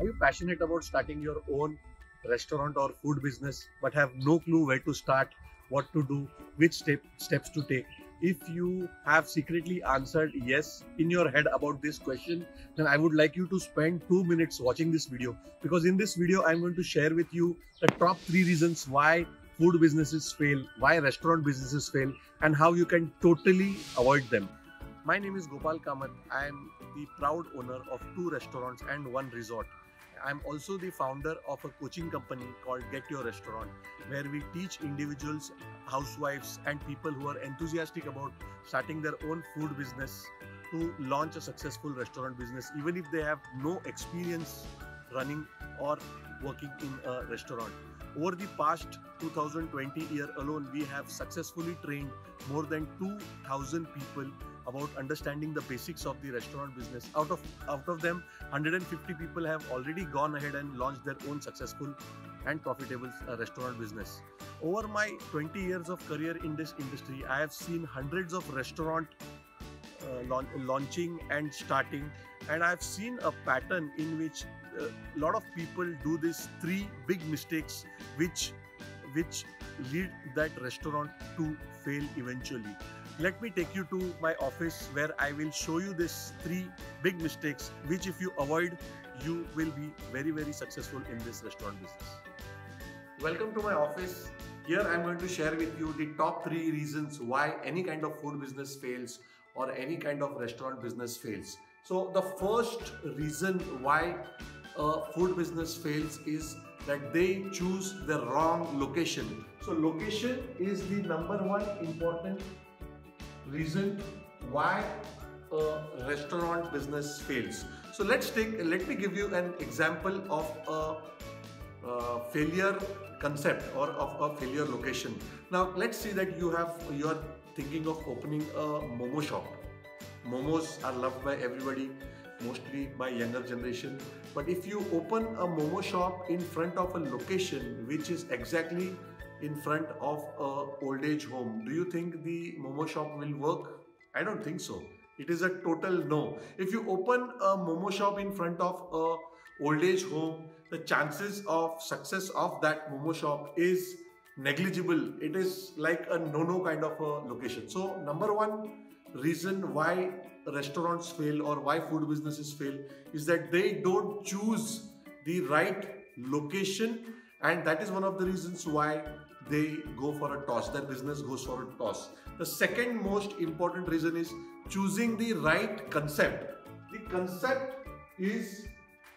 Are you passionate about starting your own restaurant or food business but have no clue where to start, what to do, which steps to take? If you have secretly answered yes in your head about this question, then I would like you to spend 2 minutes watching this video, because in this video I'm going to share with you the top 3 reasons why food businesses fail, why restaurant businesses fail, and how you can totally avoid them. My name is Gopal Kamath. I am the proud owner of 2 restaurants and 1 resort. I am also the founder of a coaching company called Get Your Restaurant, where we teach individuals, housewives, and people who are enthusiastic about starting their own food business to launch a successful restaurant business, even if they have no experience running or working in a restaurant. Over the past 2020 year alone, we have successfully trained more than 2,000 people about understanding the basics of the restaurant business. Out of them, 150 people have already gone ahead and launched their own successful and profitable restaurant business. Over my 20 years of career in this industry, I have seen hundreds of restaurant launching and starting, and I've seen a pattern in which a lot of people do these 3 big mistakes which lead that restaurant to fail eventually. Let me take you to my office where I will show you these 3 big mistakes which, if you avoid, you will be very successful in this restaurant business. Welcome to my office. Here I am going to share with you the top 3 reasons why any kind of food business fails or any kind of restaurant business fails. So the first reason why a food business fails is that they choose the wrong location. So location is the number 1 important reason why a restaurant business fails. So let me give you an example of a failure concept or of a failure location. Now let's say that you are thinking of opening a momo shop. Momos are loved by everybody, mostly by younger generation. But if you open a momo shop in front of a location which is exactly in front of a old age home, do you think the momo shop will work? I don't think so. It is a total no. If you open a momo shop in front of a old age home, the chances of success of that momo shop is negligible. It is like a no kind of a location. So number 1 reason why restaurants fail or why food businesses fail is that they don't choose the right location, and that is one of the reasons why they go for a toss. Their business goes for a toss. The second most important reason is choosing the right concept. The concept is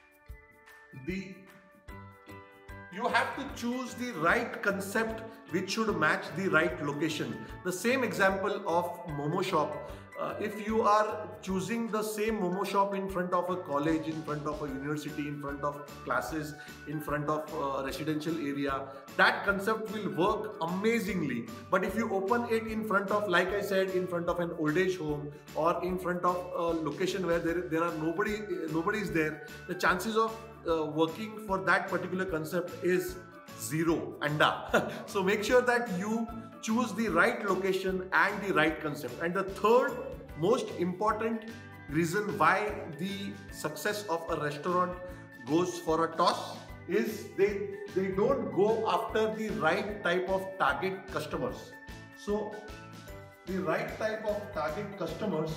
you have to choose the right concept which should match the right location. The same example of momo shop. If you are choosing the same momo shop in front of a college, in front of a university, in front of classes, in front of a residential area, that concept will work amazingly. But if you open it in front of, like I said, in front of an old age home or in front of a location where there are nobody is there, the chances of working for that particular concept is 0, anda. So make sure that you choose the right location and the right concept. And the third most important reason why the success of a restaurant goes for a toss is they don't go after the right type of target customers. So the right type of target customers,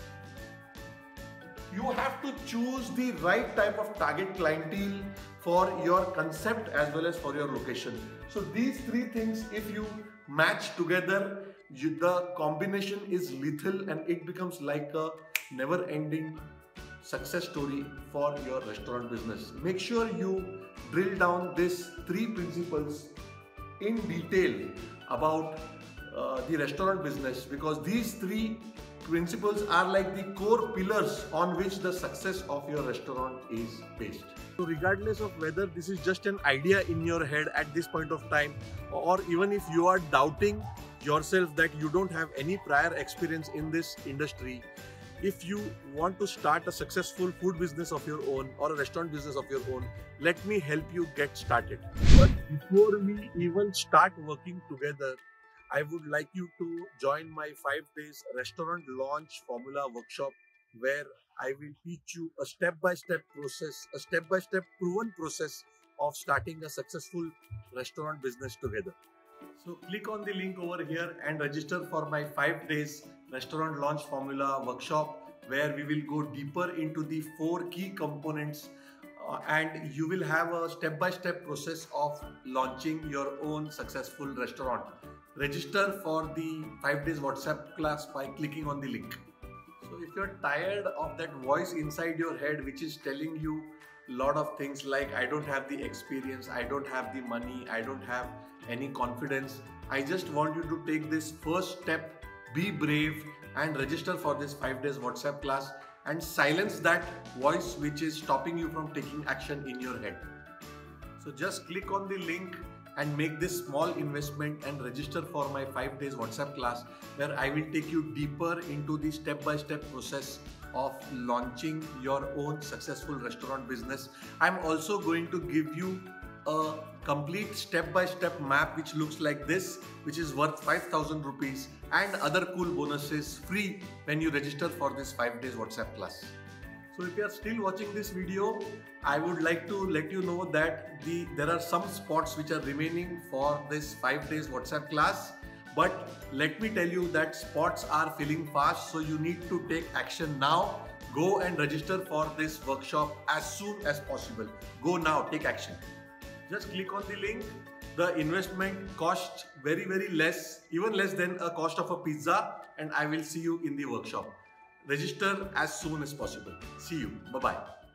you have to choose the right type of target clientele for your concept as well as for your location. So these 3 things, if you match together, the combination is lethal and it becomes like a never-ending success story for your restaurant business. Make sure you drill down these 3 principles in detail about the restaurant business, because these 3 principles are like the core pillars on which the success of your restaurant is based. So regardless of whether this is just an idea in your head at this point of time, or even if you are doubting yourself that you don't have any prior experience in this industry, if you want to start a successful food business of your own or a restaurant business of your own, let me help you get started. But before we even start working together, I would like you to join my 5 days restaurant launch formula workshop, where I will teach you a step-by-step process, a step-by-step proven process of starting a successful restaurant business together. So click on the link over here and register for my 5 days restaurant launch formula workshop, where we will go deeper into the 4 key components, and you will have a step-by-step process of launching your own successful restaurant. Register for the 5 days WhatsApp class by clicking on the link. So if you're tired of that voice inside your head which is telling you a lot of things like I don't have the experience, I don't have the money, I don't have any confidence, I just want you to take this first step, be brave and register for this 5 days WhatsApp class and silence that voice which is stopping you from taking action in your head. So just click on the link and make this small investment and register for my 5 days WhatsApp class, where I will take you deeper into the step-by-step process of launching your own successful restaurant business. I'm also going to give you a complete step-by-step map which looks like this, which is worth 5,000 rupees, and other cool bonuses free when you register for this 5 days WhatsApp class. So if you are still watching this video, I would like to let you know that there are some spots which are remaining for this 5 days WhatsApp class. But let me tell you that spots are filling fast, so you need to take action now. Go and register for this workshop as soon as possible. Go now, take action. Just click on the link. The investment costs very less, even less than a cost of a pizza, and I will see you in the workshop. Register as soon as possible. See you. Bye-bye.